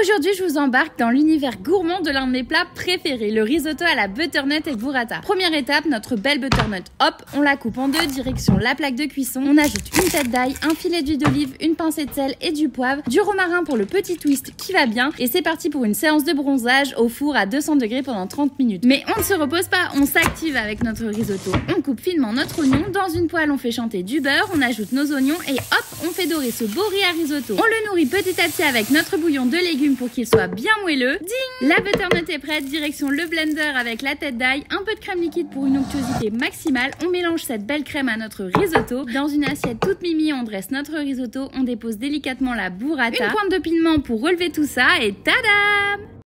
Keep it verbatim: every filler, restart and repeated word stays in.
Aujourd'hui, je vous embarque dans l'univers gourmand de l'un de mes plats préférés, le risotto à la butternut et burrata. Première étape, notre belle butternut. Hop, on la coupe en deux, direction la plaque de cuisson. On ajoute une tête d'ail, un filet d'huile d'olive, une pincée de sel et du poivre, du romarin pour le petit twist qui va bien. Et c'est parti pour une séance de bronzage au four à deux cents degrés pendant trente minutes. Mais on ne se repose pas, on s'active avec notre risotto. On coupe finement notre oignon. Dans une poêle, on fait chanter du beurre, on ajoute nos oignons et hop, on fait dorer ce beau riz à risotto. On le nourrit petit à petit avec notre bouillon de légumes pour qu'il soit bien moelleux. Ding! La butternut est prête, direction le blender avec la tête d'ail, un peu de crème liquide pour une onctuosité maximale. On mélange cette belle crème à notre risotto. Dans une assiette toute mimi, on dresse notre risotto, on dépose délicatement la burrata, une pointe de piment pour relever tout ça et tadam!